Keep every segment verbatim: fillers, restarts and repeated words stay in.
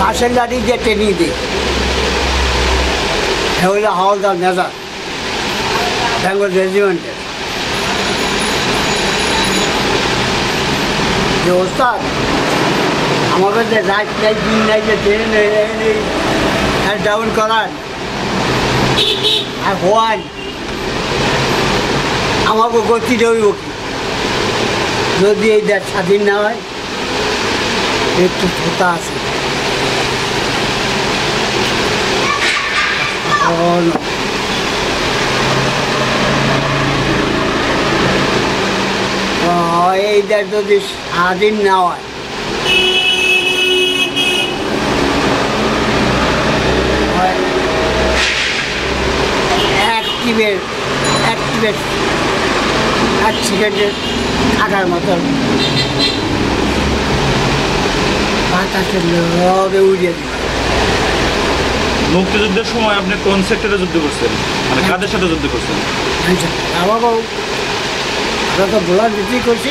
বাঁশের লাঠি দিয়ে ট্রেনিং দিই। এ হইল হাওলদার মেজর বেঙ্গল রেজিমেন্টের। যে ওস্তাদ আমাকে যে রাত নাই দিন নাই যে ট্রেন ডাউন করান আর হওয়ান আমাকে গতি দেব কি যদি এই দেশ স্বাধীন না হয়। একটু থোতা আছে এই দেশ যদি স্বাধীন না হয় অ্যাক্টিভের অ্যাক্টিভের এক সেকেন্ডে থাকার মতন বাতাসের লবে উড়িয়ে দিল। মুক্তিযুদ্ধের সময় আপনি কোন সেক্টরে যুদ্ধ করছেন, মানে কাদের সাথে যুদ্ধ করছেন? বাবা আমরা তো বোলার বিক্রি করছি।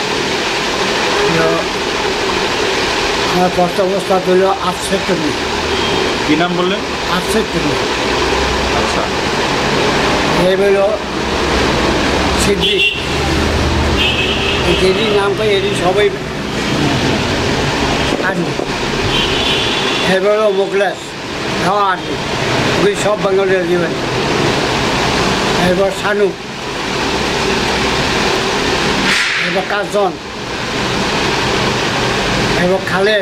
আমার কষ্ট অবস্থা হইল আট সেক্টর নিয়ে। কি নাম বললেন? আট সেক্টর নিয়ে। আচ্ছা, এ হইল সিদ্দিক, যেটি নাম করে এটি সবাই আর্মি। এরপর হলো মোকলেশ, হ্যাঁ আর্মি, ওই সব বেঙ্গল রেজিমেন্ট। এরপর শানু, এরপর কাজন, এরপর খালেক,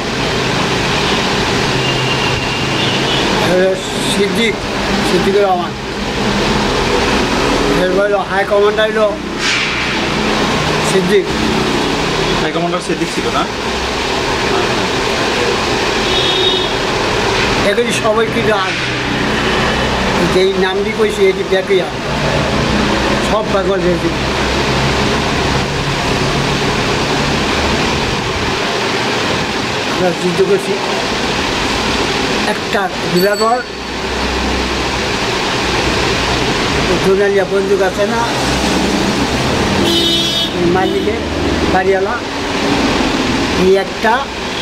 এরপর সিদ্দিক সিদ্দিকুর রহমান। এরপর হলো হাই কমান্ডার হলো সিদ্দিক। হাই কমান্ডার সিদ্দিক ছিল না? এগুলি সবাই কিন্তু আর যেই নামটি কইছি এটি ব্যাপী আর সব বেঙ্গল রেজিমেন্ট। আমরা যুদ্ধ করছি একটা বিলাগর জোনালিয়া বন্দুক আছে না মালিকে বাড়িওয়ালা, এই একটা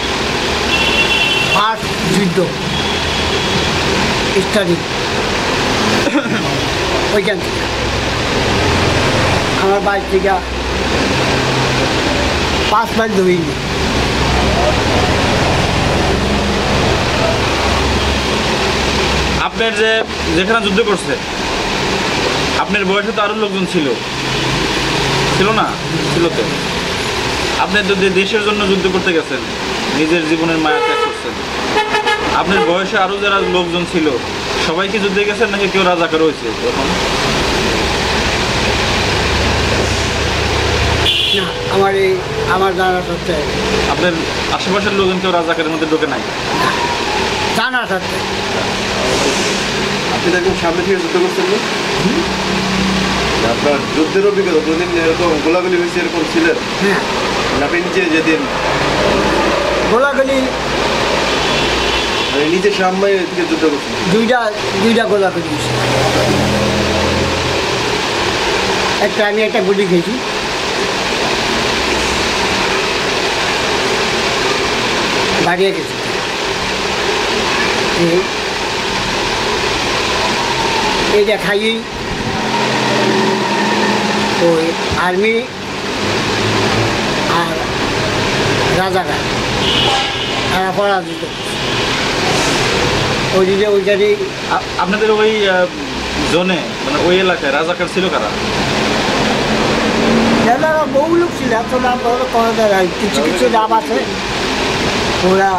ফার্স্ট যুদ্ধ স্টাডি ওইখান থেকে আমার বাড়ি থেকে পাঁচ মাইল ধরিনি। আপনার যে যেখানে যুদ্ধ করছে আপনার বয়সে তো আরো লোকজন ছিল ছিল না? ছিল তো। আপনি যদি দেশের জন্য যুদ্ধ করতে গেছেন, নিজের জীবনের মায়া ত্যাগ করছেন, আপনার বয়সে আরো যারা লোকজন ছিল সবাই কি যুদ্ধে গেছেন নাকি কেউ রাজাকার হয়েছে তখন? না, আমার এই আমার জানা সত্ত্বে আপনার আশেপাশের লোকজন কেউ রাজাকারের মধ্যে ঢোকে নাই? জানা সত্ত্বে। আপনি দেখুন সামনে থেকে যুদ্ধ করছেন না? আপনার যুদ্ধের অভিজ্ঞতা কোনদিন এরকম গোলাগুলি হয়েছে এরকম ছিলেন? হ্যাঁ, আপনি নিজে যেদিন গোলাগুলি মানে নিজে সামনে থেকে যুদ্ধ করছেন? দুইটা দুইটা গোলাগুলি হয়েছে। একটা আমি একটা গুলি খেয়েছি, বাড়িয়ে গেছি। এইটা খাইয়েই ওই আর্মি আর রাজাকার তারা পরাজিত ওই দিকে ওইখানেই। আপনাদের ওই জোনে মানে ওই এলাকায় রাজাকার ছিল কারা? যারা বহু লোক ছিল, এত নাম করা যায়। কিছু কিছু নাম আছে ওরা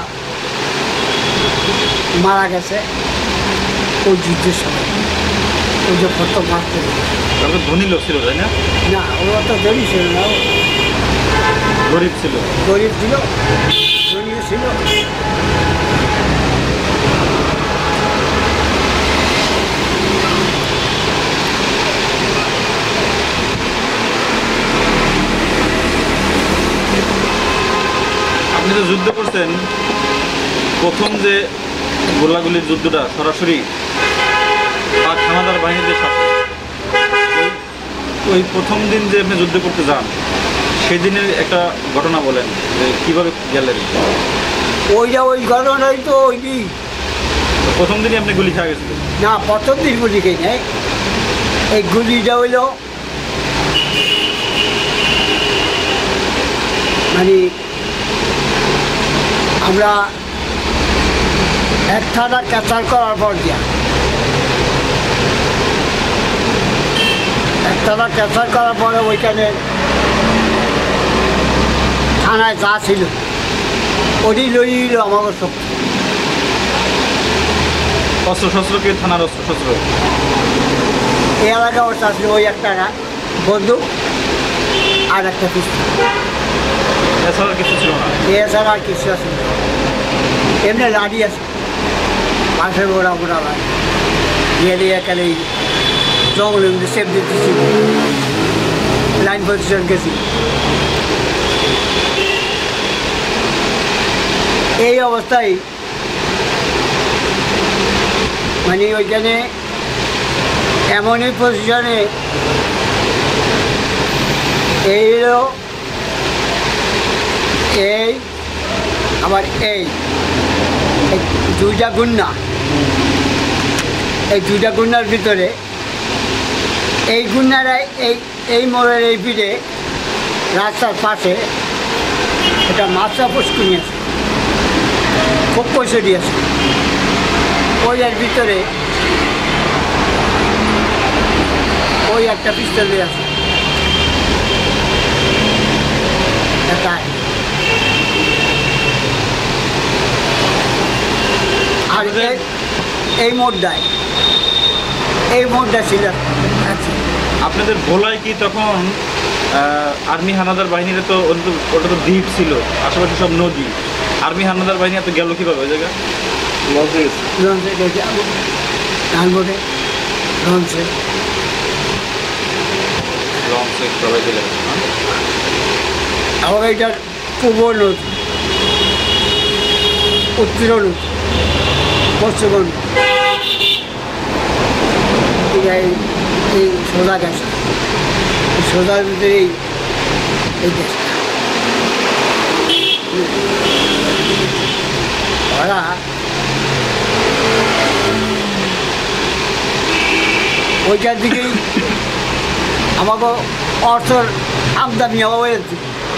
মারা গেছে ওই যুদ্ধের সময়, ওই যে প্রথম মারতে। ধনী লোক ছিল তাই না? না, ওরা তো ধনী ছিল না, গরিব ছিল। গরিব ছিল, ধনীও ছিল। আপনি তো যুদ্ধ করছেন, প্রথম যে গোলাগুলির যুদ্ধটা সরাসরি পাক হানাদার বাহিনীদের সাথে, ওই প্রথম দিন যে আপনি যুদ্ধ করতে যান সেদিনের একটা ঘটনা বলেন যে কীভাবে গেলেন? ওইটা ওই ঘটনাই তো ওই দিন তো প্রথম দিনই আপনি গুলি খাওয়া গেছিলেন? না, প্রথম দিন গুলি খেয়ে নেই। এই গুলিটা হইল মানে আমরা এক থানা ক্যাচার করার পর দিয়া এক থানা ক্যাচার করার পরে ওইখানে থানায় যা ছিল ওটি লইল আমাকে সব অস্ত্র শস্ত্র কি থানার অস্ত্র শস্ত্র? এই এলাকা ওর ছিল ওই একটা বন্দুক আর একটা পিস্তল, এছাড়া আর কিছু ছিল না? এছাড়া আর কিছু আছে না। এমনি লাড়ি আছে পাশে ওরা ওরা লাড়ি গেলে এখানে এই জঙ্গলের মধ্যে সেফ দিতেছি লাইন পজিশন গেছি। এই অবস্থায় মানে ওইখানে এমনই পজিশনে এই হলো এই আবার এই এই দুইটা গুন্না, এই দুইটা গুন্নার ভিতরে এই গুন্নারা এই এই মোড়ের এই পিঠে রাস্তার পাশে এটা মাছটা পুষ্কুনি আছে, খুব পয়সা আছে। ওই এর ভিতরে ওই একটা পিস্তল আছে এটা। আর এই- এই মোড়টায় এই মোড়টা ছিল আছে। আপনাদের ভোলায় কি তখন আর্মি হানাদার বাহিনীরা তো ওটা তো- ওটা তো দ্বীপ ছিল, আশেপাশে সব নদী, আর্মি হানাদার বাহিনী এত গেল কীভাবে ওই জায়গায়? লঞ্চে গেছে। লঞ্চে গেছে ধানবোটে লঞ্চে লঞ্চে সবাই চলে গেছে, না? আবার এইটার পূর্ব নদী, উত্তর নদী, পশ্চিম নদী, এই এই সোজা গেছে, এই সোজার ভিতরে এই এই দেশটা ওরা ওইটার দিকেই আমাকে অর্থর আমদানি হওয়া হয়েছে।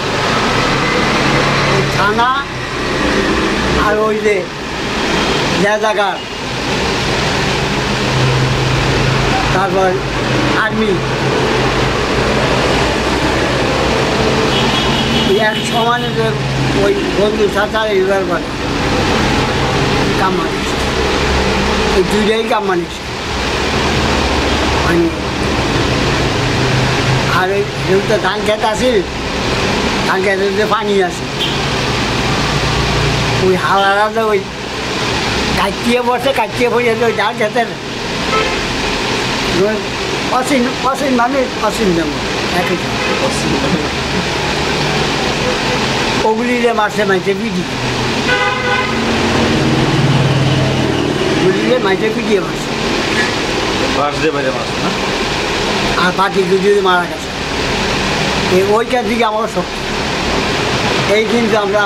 থানা আর ওই যে জায়গার তারপর আর্মি এক সমানে যে ওই বন্ধু সাথে এইবার বলে কাম মানিস, এই দুইটাই কাম মানিস মানে। আর ওই যেহেতু ধান খেত আছে, ধান খেতে যে পানি আছে ওই হাওয়াটা ওই কাটিয়ে বসে কাটিয়ে বসে ওই ধান খেতের অসীন অসীন মানে অসীন যেমন একই ওগুলিরে মাসে মাইতে পিটি গুলিরে মাইতে পিটিয়ে মাসে বাস দিয়ে বাইরে মাছ, না? আর বাকি গুলি মারা গেছে। এই ওইটার দিকে আমার শক্তি এই কিন্তু আমরা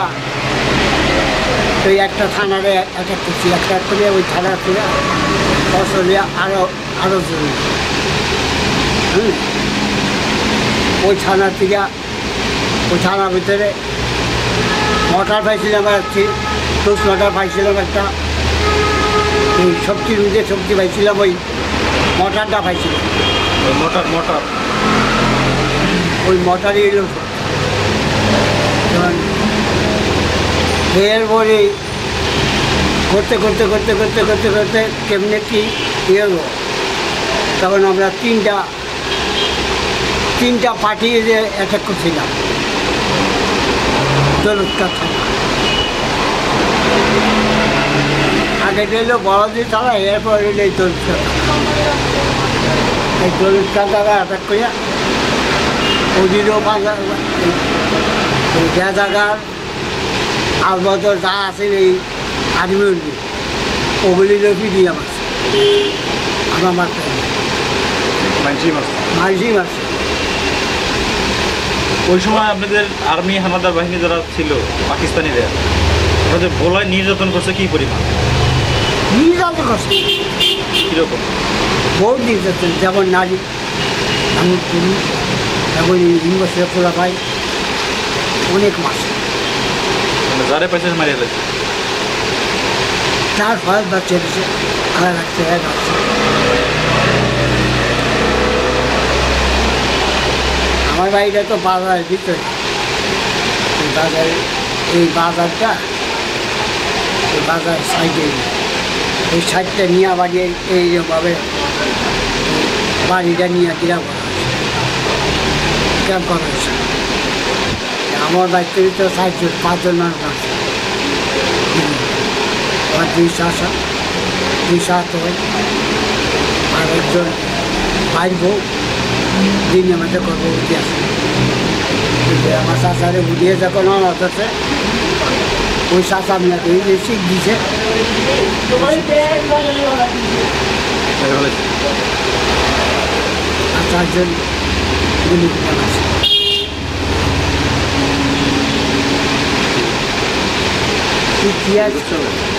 ওই একটা থানারে এক এক করছি, একটা এক করে ওই থানা থেকে ফসলিয়া আরও আরও জরুরি। হুম ওই থানার থেকে ওই থানার ভিতরে মোটর পাইছিলাম একটি, দশ মোটর পাইছিলাম একটা, ওই সবজির মধ্যে সবজি পাইছিলাম, ওই মোটরটা পাইছিলাম। ওই মোটর মোটর ওই মোটরই এলো এরপরে করতে করতে করতে করতে করতে করতে কেমনে কি ইয়ে হলো, তখন আমরা তিনটা তিনটা পার্টি যে অ্যাটাক করছিলাম দৌলতকার থানা। আগে রইল বড়দি থানা, এরপর রইল এই দৌলতকার থানা। এই দৌলতকার থানা অ্যাটাক করিয়া ওদিনও বাজার জায়গার আলবদর যা আছে এই আর্মি ওগুলিরও পিডিয়ে মারছে, আমার মারতে মানসি মাছ। মাঝি মারছে। ওই সময় আপনাদের আর্মি হানাদার বাহিনী যারা ছিল পাকিস্তানিরা, আমাদের ভোলায় নির্যাতন করছে কি পরিমাণ, নির্যাতন করছে কিরকম? বহুত নির্যাতন, যেমন নারী, এমন পুরুষ, যেমন ইউনিভার্সিটি পোলা পাই, অনেক মাস। মানে যারে পাইছে মারিয়ে ফেলেছে। চার পাঁচ বার চেপেছে, আড়াই লাখ টাকা যাচ্ছে। আমার বাড়িটা তো বাজারের ভিতরে, এই বাজারে, এই বাজারটা, এই বাজার সাইডে, এই সাইডটা নিয়ে বাড়ি এইভাবে বাড়িটা নিয়ে গিরা করা হয়েছে, ক্যাম্প করা হয়েছে। আমার বাড়িতে তো চারজন পাঁচজন মানুষ আছে, আমার দুই শাসা, দুই সাত হয়, আর একজন ভাই বউ, দিন আমাদের গর্ভবতী আছে। কিন্তু আমার শাশারে বুঝিয়ে যখন আমার হচ্ছে, ওই শাশা আপনাকে এই যে শিখ দিছে, মেরে ফেলেছে। আর চারজন গুলি করে আছে। কি কি আছে?